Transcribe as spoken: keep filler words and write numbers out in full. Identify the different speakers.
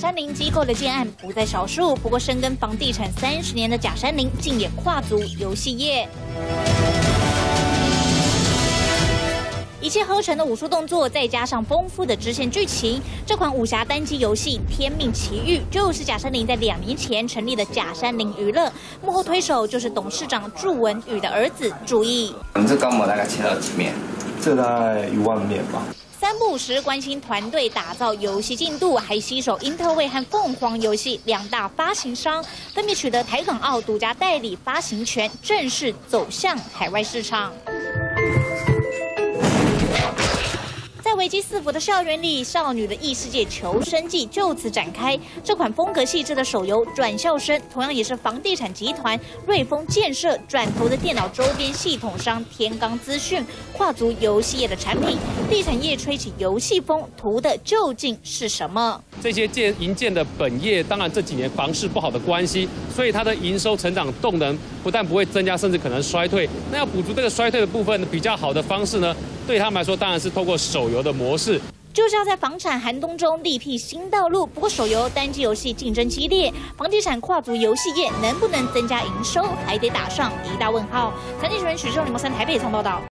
Speaker 1: 山林机构的建案不在少数，不过深耕房地产三十年的假山林，竟也跨足游戏业。 一气呵成的武术动作，再加上丰富的支线剧情，这款武侠单机游戏《天命奇遇》就是假山林在两年前成立的假山林娱乐，幕后推手就是董事长祝文宇的儿子祝毅。
Speaker 2: 我们这高模大概切了几面？
Speaker 3: 这大概一万面吧。
Speaker 1: 三不五时关心团队打造游戏进度，还携手英特卫和凤凰游戏两大发行商，分别取得台港澳独家代理发行权，正式走向海外市场。 在危机四伏的校园里，少女的异世界求生记就此展开。这款风格细致的手游《转校生》，同样也是房地产集团瑞丰建设转投的电脑周边系统商天罡资讯，跨足游戏业的产品。地产业吹起游戏风，图的究竟是什么？
Speaker 4: 这些建营建的本业，当然这几年房市不好的关系，所以它的营收成长动能不但不会增加，甚至可能衰退。那要补足这个衰退的部分，比较好的方式呢，对他们来说当然是透过手游 的模式
Speaker 1: 就是要在房产寒冬中力辟新道路。不过，手游单机游戏竞争激烈，房地产跨足游戏业能不能增加营收，还得打上一大问号。财经新闻许正、林茂三台北仓报道。